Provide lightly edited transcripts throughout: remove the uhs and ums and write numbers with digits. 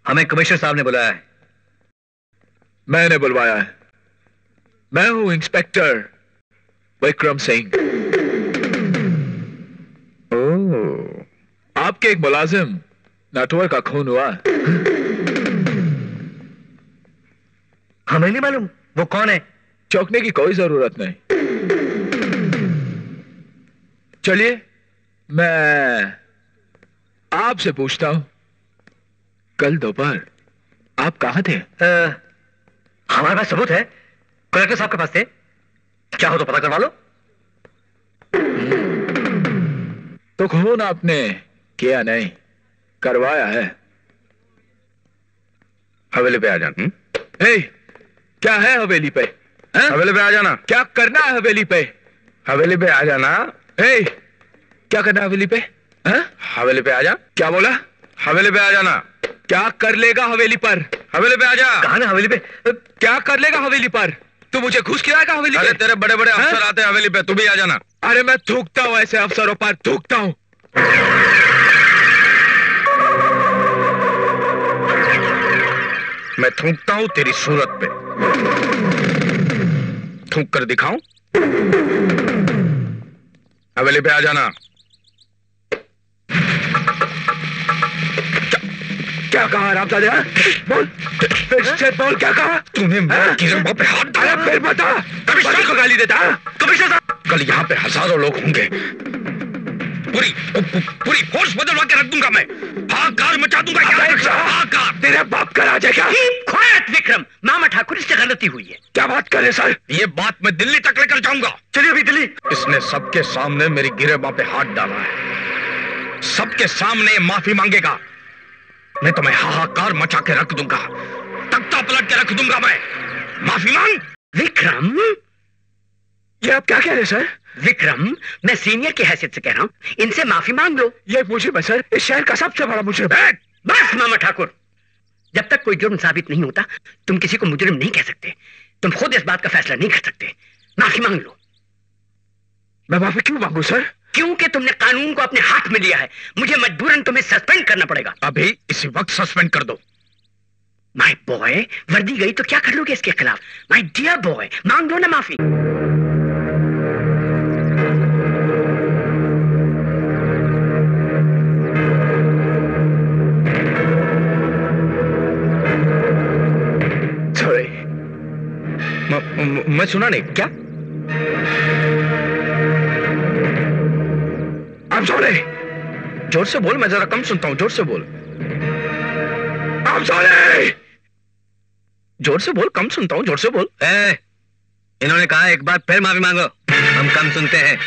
हमें कमिश्नर साहब ने बुलाया है। मैंने बुलवाया है। मैं हूं इंस्पेक्टर विक्रम सिंह। ओह, आपके एक मुलाजिम नटवर का खून हुआ। हमें नहीं मालूम वो कौन है। चौंकने की कोई जरूरत नहीं। चलिए मैं आपसे पूछता हूं, कल दोपहर आप कहां थे? हमारे पास सबूत है, कलेक्टर साहब के पास थे। चाहो तो पता करवा लो। तो खून आपने किया नहीं, करवाया है। हवेली पे आ जाना। क्या है हवेली पे? हवेली पे आ जाना। क्या करना है हवेली पे? हवेली पे आ जाना। क्या करना है हवेली पे? हवेली पे आ जा। क्या बोला? हवेली पे आ जाना। क्या कर लेगा हवेली पर? हवेली पे आ जा। कहा ना हवेली पे? क्या कर लेगा हवेली पर? तू मुझे घुस खिलाएगा हवेली पे? अरे तेरे बड़े बड़े अफसर आते हैं हवेली पे, तू भी आ जाना। अरे मैं थूकता हूं ऐसे अफसरों पर, थूकता हूं। मैं थूकता हूं तेरी सूरत पे। थूक कर दिखाऊं? हवेली पे आ जाना। क्या कहा रामजादे? बोल, फिर से बोल, क्या कहा तूने? मेरे गिरफ्तार पे हाथ डाला। अरे फिर बता, कमिश्नर को गाली देता? कमिश्नर साहब, कल यहाँ पे हजारों लोग होंगे। पूरी फोर्स बदलवा के रख दूंगा मैं। हाहाकार मचा दूंगा। हाहाकार। तेरे बाप का राज है क्या? ख्वात विक्रम, मामा ठाकुर इससे गलती हुई है। क्या बात कर रहे सर? ये बात मैं दिल्ली तक लेकर जाऊंगा। चलिए अभी दिल्ली। इसने सबके सामने मेरी गिरेबां पे हाथ डाला है। सबके सामने माफी मांगेगा। मैं तुम्हें हाहाकार मचा के रख दूंगा, तख्ता पलट के रख दूंगा मैं। माफी मांग। विक्रम, ये आप क्या कह रहे हैं सर? विक्रम, मैं सीनियर की हैसियत से कह रहा हूं, इनसे माफी मांग लो। ये मुजरिम है सर, इस शहर का सबसे बड़ा मुजरिम है। बस मामा ठाकुर, जब तक कोई जुर्म साबित नहीं होता तुम किसी को मुजरिम नहीं कह सकते। तुम खुद इस बात का फैसला नहीं कर सकते। माफी मांग लो। मैं माफी क्यों मांगू सर? क्योंकि तुमने कानून को अपने हाथ में लिया है। मुझे मजबूरन तुम्हें सस्पेंड करना पड़ेगा। अभी इसी वक्त सस्पेंड कर दो। माय बॉय, वर्दी गई तो क्या कर लोगे इसके खिलाफ? माय डियर बॉय, मांग लो ना माफी। सॉरी। मैं सुना नहीं। क्या? I'm sorry। जोर से बोल, मैं जरा कम सुनता हूं। जोर से बोल। I'm sorry। जोर से बोल, कम सुनता हूं। जोर से बोल। इन्होंने कहा एक बार फिर माफी मांगो, हम कम सुनते हैं।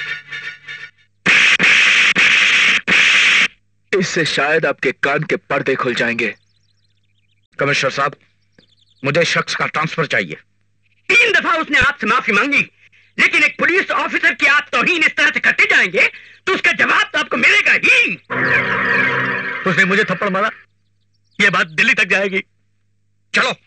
इससे शायद आपके कान के पर्दे खुल जाएंगे। कमिश्नर साहब, मुझे शख्स का ट्रांसफर चाहिए। 3 दफा उसने आपसे माफी मांगी, लेकिन एक पुलिस ऑफिसर की आप तौहीन इस तरह से करते जाएंगे तो उसका जवाब तो आपको मिलेगा ही। उसने मुझे थप्पड़ मारा, यह बात दिल्ली तक जाएगी। चलो।